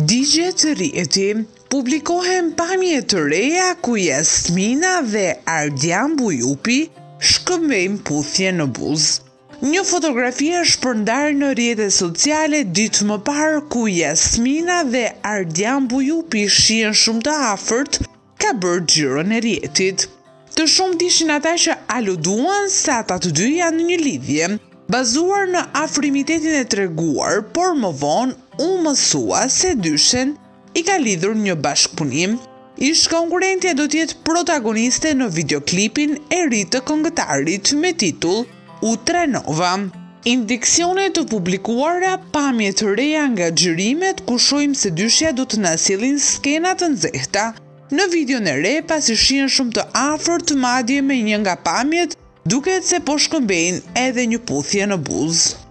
Digje të rrjeti, publikohen pamje të reja ku Jasmina dhe Ardian Bujupi shkëmbejnë puthje në buzë. Një fotografi është shpërndar në rrjetet sociale ditë më parë ku Jasmina dhe Ardian Bujupi shihen shumë të afërt, ka bërë xhiron e rrjetit. Të shumt ishin ata që aluduan se ata të dy janë në një lidhje, bazuar në afrimitetin e treguar, por më vonë u mësua se dyshen i ka lidhur një bashkëpunim. Ish konkurrentja do t'jetë protagoniste në videoklipin e ri të këngëtarit me titull U trenova. Indiksione të publikuara, pamje të reja nga xhirimet ku shohim se dyshja do të na sjellin skena të nxehta. Në videon e re, pasi shihen shumë të afërt, madje me një nga pamjet, duket se po shkëmbejnë edhe një puthje në buzë.